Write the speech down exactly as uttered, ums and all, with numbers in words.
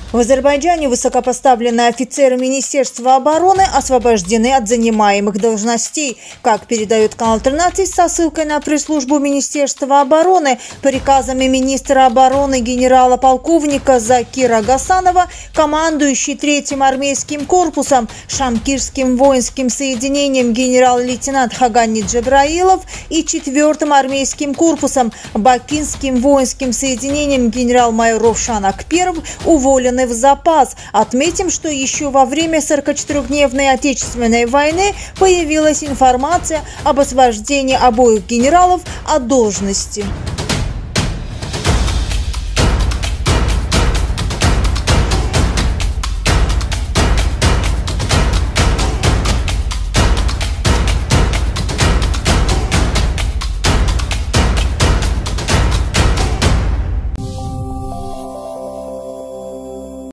В Азербайджане высокопоставленные офицеры Министерства обороны освобождены от занимаемых должностей. Как передает канал тринадцать со ссылкой на пресс-службу Министерства обороны, приказами министра обороны генерала-полковника Закира Гасанова, командующий третьим армейским корпусом, Шамкирским воинским соединением генерал-лейтенант Хагани Джабраилов и четвертым армейским корпусом, Бакинским воинским соединением генерал-майор Ровшан Акперов уволены в запас. Отметим, что еще во время сорокачетырёхдневной Отечественной войны появилась информация об освобождении обоих генералов от должности.